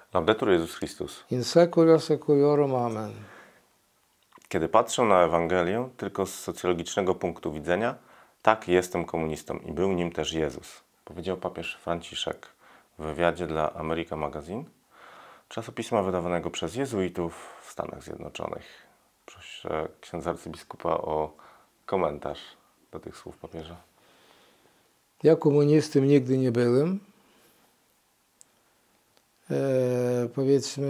Laudetur Jezus Chrystus. In secula seculorum. Amen. Kiedy patrzę na Ewangelię tylko z socjologicznego punktu widzenia, tak, jestem komunistą i był nim też Jezus, powiedział papież Franciszek w wywiadzie dla America Magazine, czasopisma wydawanego przez jezuitów w Stanach Zjednoczonych. Proszę księdza arcybiskupa o komentarz do tych słów papieża. Ja komunistą nigdy nie byłem. Powiedzmy,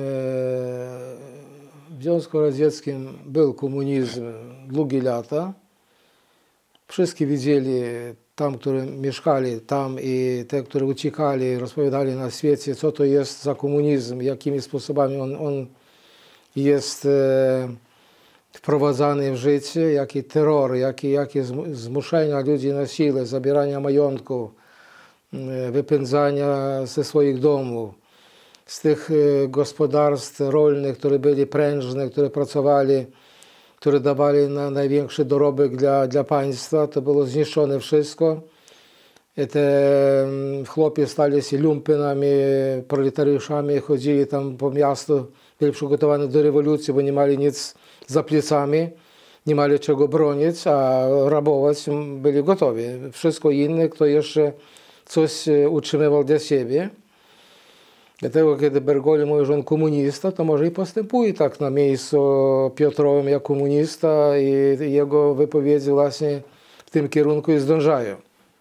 w Związku Radzieckim był komunizm długie lata. Wszyscy widzieli, tam, którzy mieszkali tam i te, którzy uciekali, rozpowiadali na świecie, co to jest za komunizm, jakimi sposobami on jest wprowadzany w życie, jaki terror, jakie zmuszenia ludzi na siłę, zabierania majątków, wypędzania ze swoich domów, z tych gospodarstw rolnych, które byli prężne, które pracowali, które dawali na największy dorobek dla państwa, to było zniszczone wszystko. I te chłopy stali się lumpynami, proletariuszami, chodzili tam po miastu, byli przygotowani do rewolucji, bo nie mieli nic za plecami, nie mieli czego bronić, a rabować byli gotowi. Wszystko inne, kto jeszcze coś utrzymywał dla siebie. Dlatego, kiedy Bergoglio mówi, że on komunista, to może i postępuje tak na miejscu Piotrowym jak komunista i jego wypowiedzi właśnie w tym kierunku i zdążają.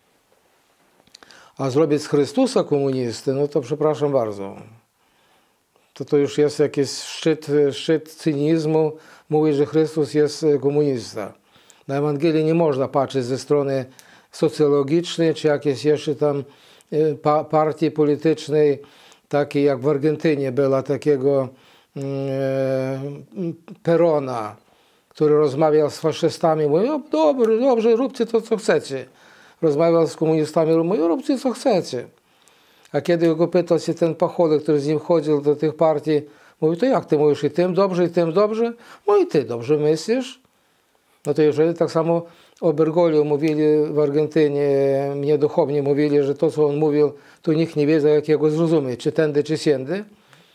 A zrobić z Chrystusa komunistę, no to przepraszam bardzo. To już jest jakiś szczyt cynizmu, mówi, że Chrystus jest komunista. Na Ewangelię nie można patrzeć ze strony socjologicznej, czy jakiejś jeszcze tam partii politycznej, takiej jak w Argentynie była takiego Perona, który rozmawiał z faszystami, mówił, dobrze, róbcie to, co chcecie. Rozmawiał z komunistami, mówił, róbcie, co chcecie. A kiedy go pytał się ten Pacholek, który z nim chodził do tych partii, mówi, to jak ty mówisz, i tym dobrze, i tym dobrze? No i ty dobrze myślisz? No to jeżeli tak samo o Bergoglio mówili w Argentynie, mnie duchownie mówili, że to, co on mówił, to nikt nie wiedział, jak jego zrozumieć, czy tędy, czy siędy.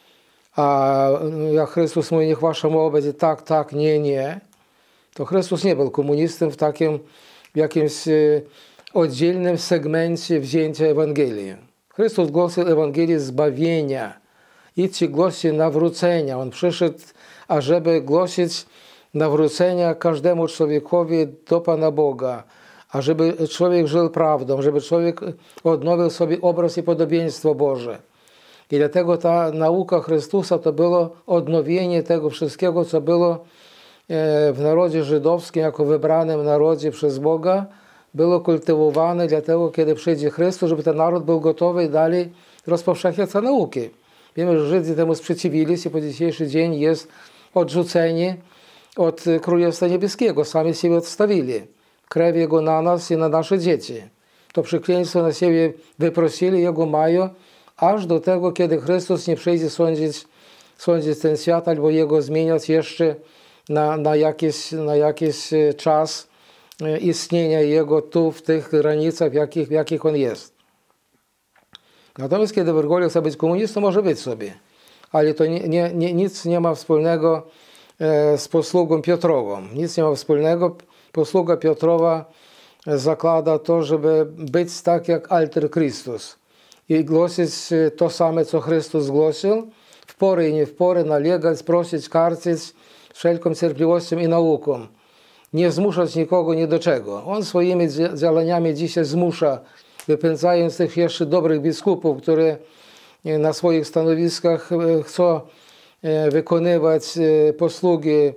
A jak Chrystus mówi, niech wasza mowa będzie tak, tak, nie, nie, to Chrystus nie był komunistą w takim jakimś oddzielnym segmencie wzięcia Ewangelii. Chrystus głosił Ewangelię zbawienia. Idźcie, głoście nawrócenia. On przyszedł, ażeby głosić nawrócenia każdemu człowiekowi do Pana Boga, ażeby człowiek żył prawdą, żeby człowiek odnowił sobie obraz i podobieństwo Boże. I dlatego ta nauka Chrystusa to było odnowienie tego wszystkiego, co było w narodzie żydowskim, jako wybranym narodzie przez Boga, było kultywowane, dlatego kiedy przyjdzie Chrystus, żeby ten naród był gotowy i dalej rozpowszechniać te nauki. Wiemy, że Żydzi temu sprzeciwili się, po dzisiejszy dzień jest odrzuceni od Królestwa Niebieskiego. Sami siebie odstawili. Krew Jego na nas i na nasze dzieci. To przekleństwo na siebie wyprosili, Jego mają, aż do tego, kiedy Chrystus nie przyjdzie sądzić ten świat, albo Jego zmieniać jeszcze na jakiś czas istnienia Jego tu, w tych granicach, w jakich On jest. Natomiast kiedy Bergoglio chce być komunistą, może być sobie. Ale to nic nie ma wspólnego z posługą Piotrową. Nic nie ma wspólnego. Posługa Piotrowa zakłada to, żeby być tak jak Alter Chrystus i głosić to samo, co Chrystus głosił, w porę i nie w porę, nalegać, prosić, karcić wszelką cierpliwością i nauką. Nie zmuszać nikogo ni do czego. On swoimi działaniami dzisiaj zmusza, wypędzając tych jeszcze dobrych biskupów, które na swoich stanowiskach chcą wykonywać posługi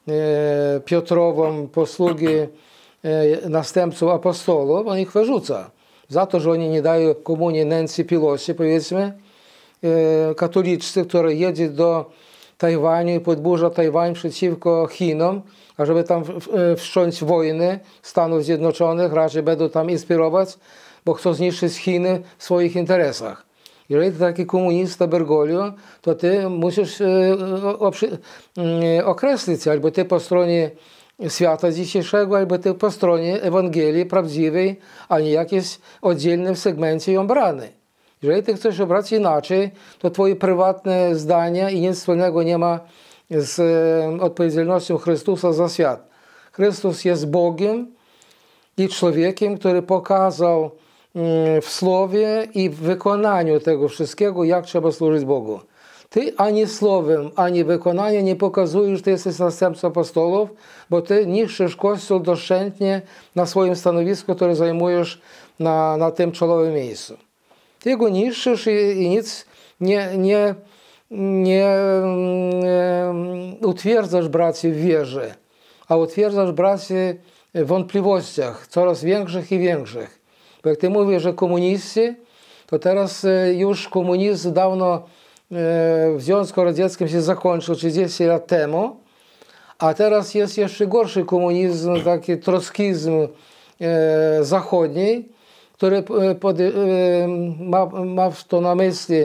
Piotrową, posługi następców apostolów, on ich wyrzuca. Za to, że oni nie dają komunii Nancy Pelosi, powiedzmy, katoliczcy, która jedzie do Tajwanu i podburza Tajwan przeciwko Chinom, ażeby tam wszcząć wojny Stanów Zjednoczonych, raczej będą tam inspirować, bo chcą zniszczyć Chiny w swoich interesach. Jeżeli ty taki komunista Bergoglio, to ty musisz określić, albo ty po stronie świata dzisiejszego, albo ty po stronie Ewangelii prawdziwej, a nie jakimś oddzielnym segmencie ją brany. Jeżeli ty chcesz obrać inaczej, to twoje prywatne zdania i nic wspólnego nie ma z odpowiedzialnością Chrystusa za świat. Chrystus jest Bogiem i człowiekiem, który pokazał w słowie i w wykonaniu tego wszystkiego, jak trzeba służyć Bogu. Ty ani słowem, ani wykonaniem nie pokazujesz, że ty jesteś następcą apostołów, bo ty niszczysz Kościół doszczętnie na swoim stanowisku, które zajmujesz na tym czołowym miejscu. Ty go niszczysz i nic nie utwierdzasz braci w wierze, a utwierdzasz braci w wątpliwościach coraz większych i większych. Bo jak ty mówisz, że komuniści, to teraz już komunizm dawno w Związku Radzieckim się zakończył 30 lat temu, a teraz jest jeszcze gorszy komunizm, taki trockizm zachodni, który ma to na myśli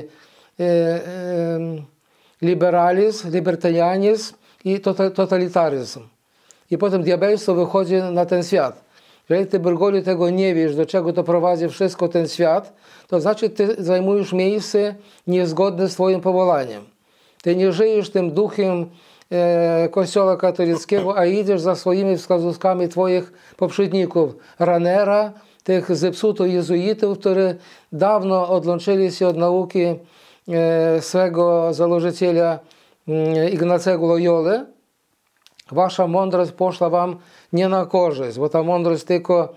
liberalizm, libertarianizm i totalitaryzm. I potem diabelstwo wychodzi na ten świat. Jeżeli ty, Byrgoliu, tego nie wiesz, do czego to prowadzi wszystko ten świat, to znaczy ty zajmujesz miejsce niezgodne z twoim powołaniem. Ty nie żyjesz tym duchem Kościoła katolickiego, a idziesz za swoimi wskazówkami twoich poprzedników. Ranera, tych zepsutych jezuitów, którzy dawno odłączyli się od nauki swego założyciela Ignacego Loyoli. Wasza mądrość poszła wam nie na korzyść, bo ta mądrość tylko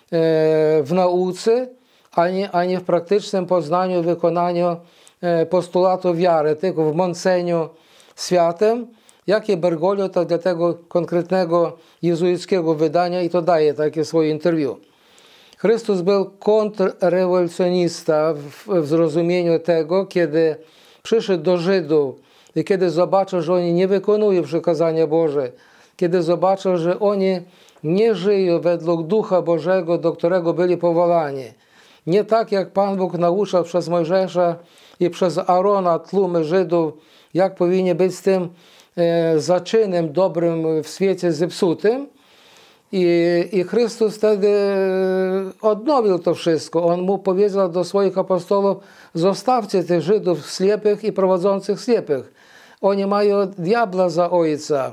w nauce, a nie w praktycznym poznaniu, wykonaniu postulatu wiary, tylko w mąceniu światem, jakie Bergoglio to dla tego konkretnego jezuickiego wydania i to daje takie swoje interwiu. Chrystus był kontrrewolucjonista w zrozumieniu tego, kiedy przyszedł do Żydów i kiedy zobaczył, że oni nie wykonują przykazania Boże, kiedy zobaczył, że oni nie żyją według Ducha Bożego, do którego byli powołani. Nie tak, jak Pan Bóg nauczał przez Mojżesza i przez Arona tłumy Żydów, jak powinien być z tym zaczynem dobrym w świecie zepsutym. I Chrystus wtedy odnowił to wszystko. On mu powiedział do swoich apostołów: zostawcie tych Żydów ślepych i prowadzących ślepych. Oni mają diabla za ojca,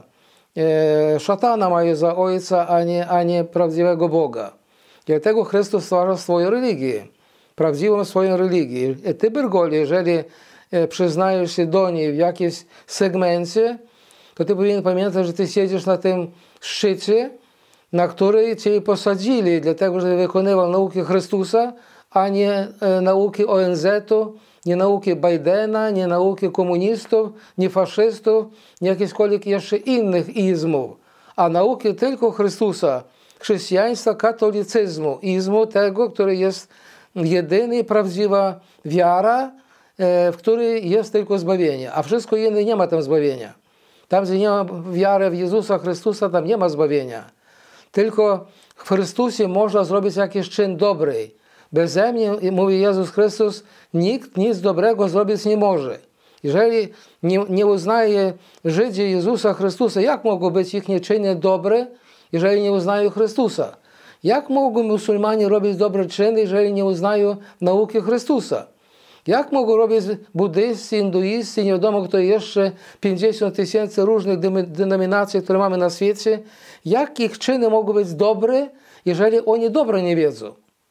szatana mają za ojca, a nie prawdziwego Boga. Dlatego Chrystus stwarza swoją religię, prawdziwą swoją religię. I ty, Byrgoliu, jeżeli przyznajesz się do niej w jakimś segmencie, to ty powinien pamiętać, że ty siedzisz na tym szczycie, na której cię posadzili, dlatego że wykonywał nauki Chrystusa, a nie nauki ONZ-u, nie nauki Bidena, nie nauki komunistów, nie faszystów, nie jakichkolwiek jeszcze innych izmów, a nauki tylko Chrystusa, chrześcijaństwa, katolicyzmu, izmu tego, który jest jedyny, prawdziwa wiara, w której jest tylko zbawienie, a wszystko inne nie ma tam zbawienia. Tam, gdzie nie ma wiary w Jezusa Chrystusa, tam nie ma zbawienia. Tylko w Chrystusie można zrobić jakiś czyn dobry. Beze mnie, mówi Jezus Chrystus, nikt nic dobrego zrobić nie może. Jeżeli nie uznaje Żydzi Jezusa Chrystusa, jak mogą być ich czyny dobre, jeżeli nie uznają Chrystusa? Jak mogą muzułmanie robić dobre czyny, jeżeli nie uznają nauki Chrystusa? Jak mogą robić buddyści, hinduiści, nie wiadomo kto jeszcze, 50 000 różnych denominacji, które mamy na świecie? Jak ich czyny mogą być dobre, jeżeli oni dobre nie wiedzą?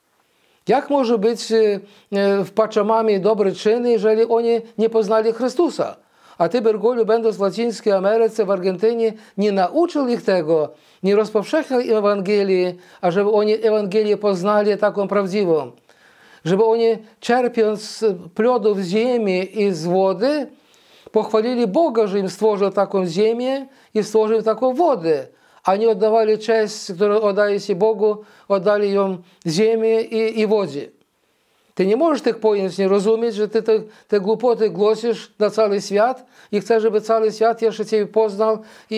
Jak może być w Pachamamie dobre czyny, jeżeli oni nie poznali Chrystusa? A ty, Byrgoliu, będąc w Łacińskiej Ameryce, w Argentynie, nie nauczył ich tego, nie rozpowszechniał Ewangelii, a żeby oni Ewangelię poznali taką prawdziwą. Żeby oni, czerpiąc z plodów ziemi i z wody, pochwalili Boga, że im stworzył taką ziemię i stworzył taką wodę, a nie oddawali cześć, którą oddaje się Bogu, oddali ją ziemi i wodzie. Ty nie możesz tych pojęć nie rozumieć, że ty te głupoty głosisz na cały świat i chcesz, żeby cały świat jeszcze ciebie poznał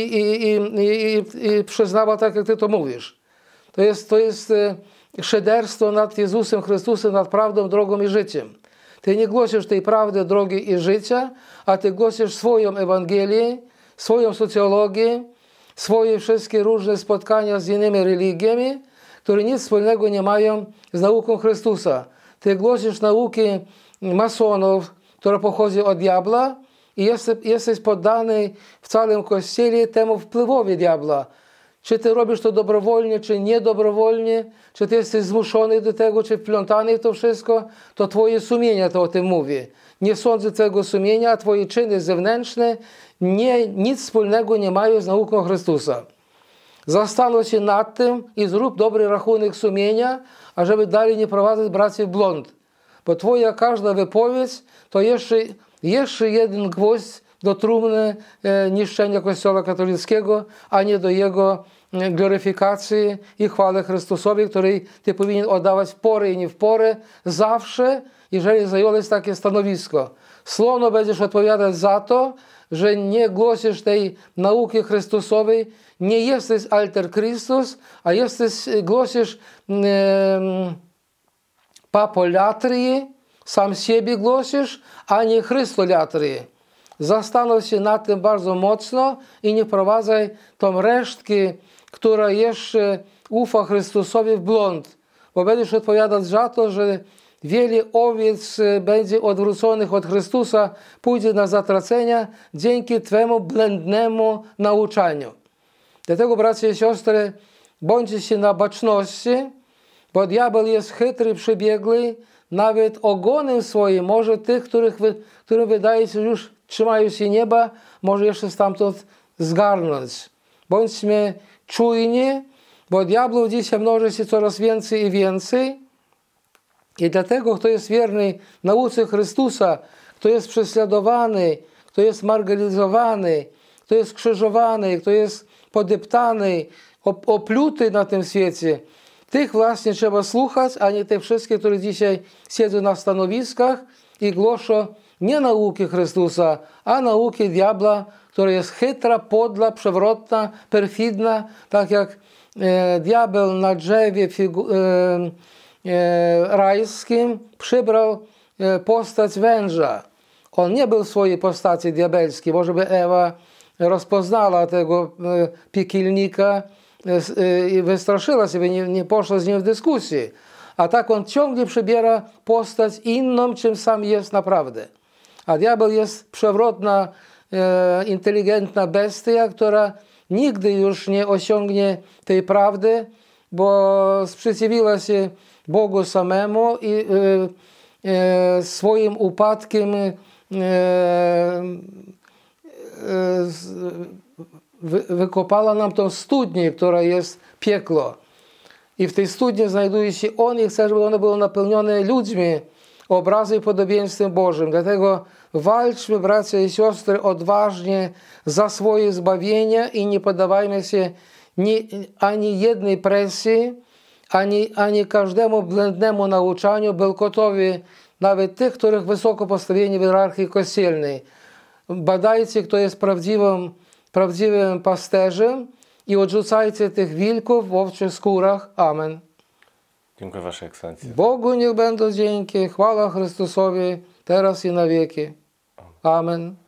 i przyznawał tak, jak ty to mówisz. To jest szyderstwo nad Jezusem Chrystusem, nad prawdą, drogą i życiem. Ty nie głosisz tej prawdy, drogi i życia, a ty głosisz swoją Ewangelię, swoją socjologię, swoje wszystkie różne spotkania z innymi religiami, które nic wspólnego nie mają z nauką Chrystusa. Ty głosisz nauki masonów, które pochodzi od diabła i jesteś poddany w całym Kościele temu wpływowi diabła. Czy ty robisz to dobrowolnie, czy niedobrowolnie, czy ty jesteś zmuszony do tego, czy wplątany w to wszystko, to twoje sumienie to o tym mówi. Nie sądzę twojego sumienia, a twoje czyny zewnętrzne nic wspólnego nie mają z nauką Chrystusa. Zastanów się nad tym i zrób dobry rachunek sumienia, ażeby dalej nie prowadzić braci w błąd. Bo twoja każda wypowiedź to jeszcze jeden gwoźdź do trumny niszczenia Kościoła katolickiego, a nie do jego gloryfikacji i chwały Chrystusowi, której ty powinien oddawać w porę i nie w porę, zawsze, jeżeli zająłeś takie stanowisko. Słowno będziesz odpowiadać za to, że nie głosisz tej nauki Chrystusowej, nie jesteś alter Chrystus, a głosisz papolatrię, sam siebie głosisz, a nie Chrystolatrię. Zastanów się nad tym bardzo mocno i nie wprowadzaj tą resztkę, która jeszcze ufa Chrystusowi w błąd, bo będziesz odpowiadać za to, że wiele owiec będzie odwróconych od Chrystusa, pójdzie na zatracenia dzięki twemu błędnemu nauczaniu. Dlatego, bracia i siostry, bądźcie się na baczności, bo diabeł jest chytry, przebiegły, nawet ogonem swoim może tych, którym wydaje się, że już trzymają się nieba, może jeszcze stamtąd zgarnąć. Bądźmy czujni, bo diabłów dzisiaj mnoży się coraz więcej i więcej. I dlatego, kto jest wierny nauce Chrystusa, kto jest prześladowany, kto jest marginalizowany, kto jest krzyżowany, kto jest podeptany, opluty na tym świecie, tych właśnie trzeba słuchać, a nie tych wszystkich, którzy dzisiaj siedzą na stanowiskach i głoszą nie nauki Chrystusa, a nauki diabła, która jest chytra, podła, przewrotna, perfidna, tak jak diabeł na drzewie rajskim przybrał postać węża. On nie był w swojej postaci diabelskiej, może by Ewa rozpoznała tego piekielnika i wystraszyła się, nie poszła z nim w dyskusję. A tak on ciągle przybiera postać inną, czym sam jest naprawdę. A diabeł jest przewrotna, inteligentna bestia, która nigdy już nie osiągnie tej prawdy, bo sprzeciwiła się Bogu samemu i swoim upadkiem wykopała nam tą studnię, która jest piekło. I w tej studni znajduje się On i chce, żeby ono było napełnione ludźmi, obrazem i podobieństwem Bożym. Dlatego walczmy, bracia i siostry, odważnie za swoje zbawienie i nie poddawajmy się ani jednej presji, ani każdemu błędnemu nauczaniu, bełkotowi nawet tych, których wysoko postawieni w hierarchii kościelnej. Badajcie, kto jest prawdziwym pasterzem i odrzucajcie tych wilków w owczych skórach. Amen. Dziękuję Waszej Ekscelencji. Bogu niech będą dzięki, chwała Chrystusowi, teraz i na wieki. Amen.